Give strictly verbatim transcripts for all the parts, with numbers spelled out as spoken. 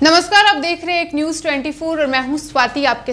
नमस्कार, आप देख रहे हैं एक न्यूज चौबीस और मैं हूं स्वाति आपके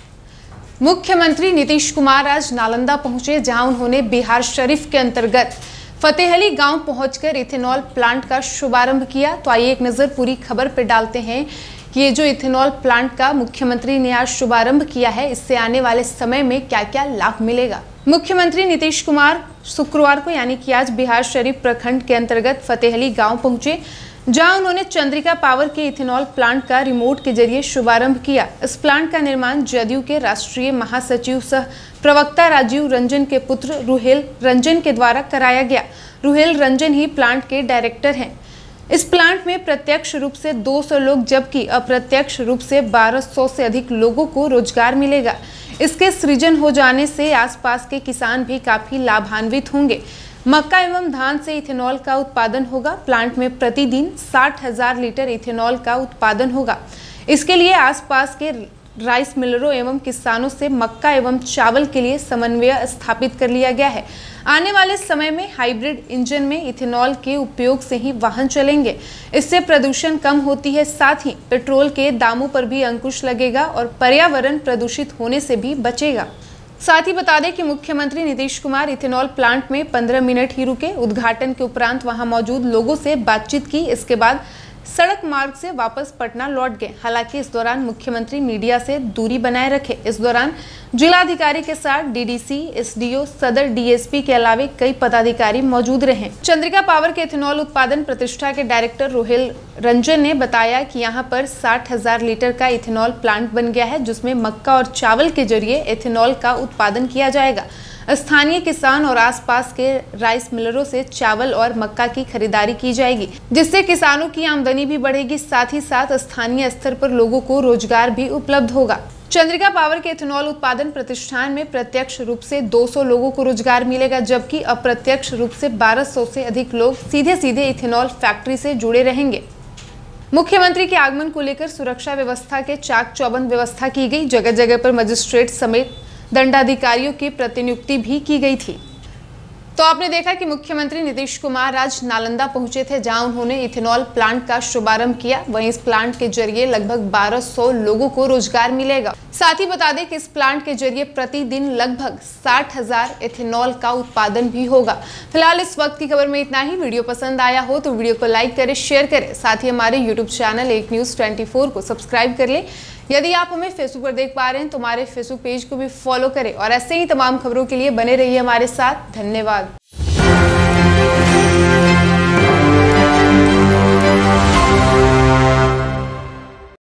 साथ। मुख्यमंत्री नीतीश कुमार आज नालंदा पहुंचे, जहां उन्होंने बिहार शरीफ के अंतर्गत फतेहली गांव पहुंचकर इथेनॉल प्लांट का शुभारंभ किया। तो आइए एक नजर पूरी खबर पर डालते हैं कि ये जो इथेनॉल प्लांट का मुख्यमंत्री ने आज शुभारंभ किया है, इससे आने वाले समय में क्या क्या लाभ मिलेगा। मुख्यमंत्री नीतीश कुमार शुक्रवार को यानी कि आज बिहार शरीफ प्रखंड के अंतर्गत फतेहली गांव पहुंचे, जहां उन्होंने चंद्रिका पावर के इथेनॉल प्लांट का रिमोट के जरिए शुभारंभ किया। इस प्लांट का निर्माण जदयू के राष्ट्रीय महासचिव सह प्रवक्ता राजीव रंजन के पुत्र रुहेल रंजन के द्वारा कराया गया। रुहेल रंजन ही प्लांट के डायरेक्टर हैं। इस प्लांट में प्रत्यक्ष रूप से दो सौ लोग जबकि अप्रत्यक्ष रूप से बारह सौ से अधिक लोगों को रोजगार मिलेगा। इसके सृजन हो जाने से आसपास के किसान भी काफी लाभान्वित होंगे। मक्का एवं धान से इथेनॉल का उत्पादन होगा। प्लांट में प्रतिदिन साठ हजार लीटर इथेनॉल का उत्पादन होगा। इसके लिए आसपास के राइस मिलरों एवं किसानों से मक्का एवं चावल के लिए समन्वय स्थापित कर लिया गया है। आने वाले समय में हाइब्रिड इंजन में इथेनॉल के उपयोग से ही वाहन चलेंगे। इससे प्रदूषण कम होती है, साथ ही पेट्रोल के दामों पर भी अंकुश लगेगा और पर्यावरण प्रदूषित होने से भी बचेगा। साथ ही बता दें कि मुख्यमंत्री नीतीश कुमार इथेनॉल प्लांट में पंद्रह मिनट ही रुके। उद्घाटन के उपरांत वहां मौजूद लोगों से बातचीत की। इसके बाद सड़क मार्ग से वापस पटना लौट गए। हालांकि इस दौरान मुख्यमंत्री मीडिया से दूरी बनाए रखे। इस दौरान जिलाधिकारी के साथ डीडीसी, एसडीओ, सदर डीएसपी के अलावे कई पदाधिकारी मौजूद रहे। चंद्रिका पावर के इथेनॉल उत्पादन प्रतिष्ठा के डायरेक्टर रुहेल रंजन ने बताया कि यहां पर साठ हजार लीटर का इथेनॉल प्लांट बन गया है, जिसमें मक्का और चावल के जरिए इथेनॉल का उत्पादन किया जाएगा। स्थानीय किसान और आसपास के राइस मिलरों से चावल और मक्का की खरीदारी की जाएगी, जिससे किसानों की आमदनी भी बढ़ेगी। साथ ही साथ स्थानीय स्तर पर लोगों को रोजगार भी उपलब्ध होगा। चंद्रिका पावर के इथेनॉल उत्पादन प्रतिष्ठान में प्रत्यक्ष रूप से दो सौ लोगों को रोजगार मिलेगा, जबकि अप्रत्यक्ष रूप से बारह सौ से अधिक लोग सीधे सीधे इथेनॉल फैक्ट्री से जुड़े रहेंगे। मुख्यमंत्री के आगमन को लेकर सुरक्षा व्यवस्था के चाक चौबंद व्यवस्था की गई। जगह जगह पर मजिस्ट्रेट समेत दंडाधिकारियों की प्रतिनियुक्ति भी की गई थी। तो आपने देखा कि मुख्यमंत्री नीतीश कुमार आज नालंदा पहुंचे थे, जहां उन्होंने इथेनॉल प्लांट का शुभारंभ किया। वहीं इस प्लांट के जरिए लगभग बारह सौ लोगों को रोजगार मिलेगा। साथ ही बता दें कि इस प्लांट के जरिए प्रतिदिन लगभग साठ हजार इथेनॉल का उत्पादन भी होगा। फिलहाल इस वक्त की खबर में इतना ही। वीडियो पसंद आया हो तो वीडियो को लाइक करें, शेयर करें। साथ ही हमारे यूट्यूब चैनल एक न्यूज चौबीस को सब्सक्राइब कर लें। यदि आप हमें फेसबुक पर देख पा रहे हैं तो हमारे फेसबुक पेज को भी फॉलो करें और ऐसे ही तमाम खबरों के लिए बने रहिए हमारे साथ। धन्यवाद।